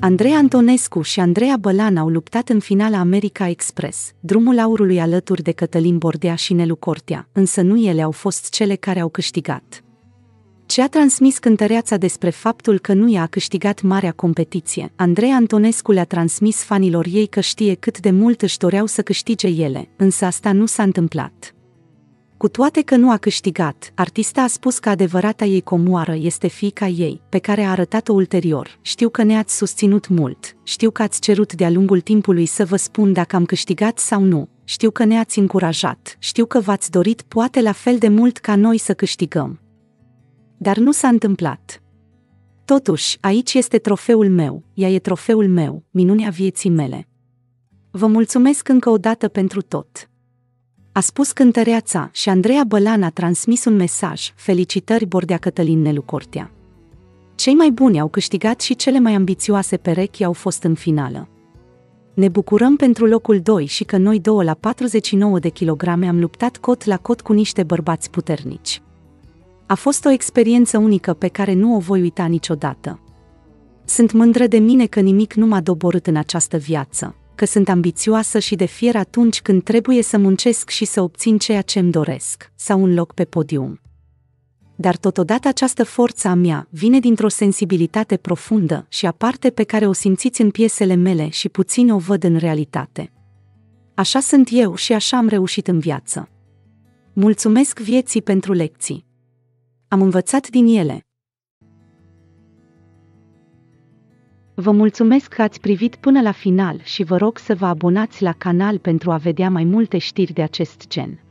Andrei Antonescu și Andreea Bălan au luptat în finala America Express, drumul aurului alături de Cătălin Bordea și Nelu Cortea, însă nu ele au fost cele care au câștigat. Ce a transmis cântăreața despre faptul că nu ea a câștigat marea competiție, Andrei Antonescu le-a transmis fanilor ei că știe cât de mult își doreau să câștige ele, însă asta nu s-a întâmplat. Cu toate că nu a câștigat, artista a spus că adevărata ei comoară este fiica ei, pe care a arătat-o ulterior. Știu că ne-ați susținut mult, știu că ați cerut de-a lungul timpului să vă spun dacă am câștigat sau nu, știu că ne-ați încurajat, știu că v-ați dorit poate la fel de mult ca noi să câștigăm. Dar nu s-a întâmplat. Totuși, aici este trofeul meu, ea e trofeul meu, minunea vieții mele. Vă mulțumesc încă o dată pentru tot. A spus cântăreața și Andreea Bălan a transmis un mesaj: felicitări Bordea Cătălin Nelu Cortea. Cei mai buni au câștigat și cele mai ambițioase perechi au fost în finală. Ne bucurăm pentru locul 2 și că noi două la 49 de kilograme am luptat cot la cot cu niște bărbați puternici. A fost o experiență unică pe care nu o voi uita niciodată. Sunt mândră de mine că nimic nu m-a doborât în această viață, că sunt ambițioasă și de fier atunci când trebuie să muncesc și să obțin ceea ce-mi doresc, sau un loc pe podium. Dar totodată această forță a mea vine dintr-o sensibilitate profundă și aparte pe care o simțiți în piesele mele și puțin o văd în realitate. Așa sunt eu și așa am reușit în viață. Mulțumesc vieții pentru lecții. Am învățat din ele. Vă mulțumesc că ați privit până la final și vă rog să vă abonați la canal pentru a vedea mai multe știri de acest gen.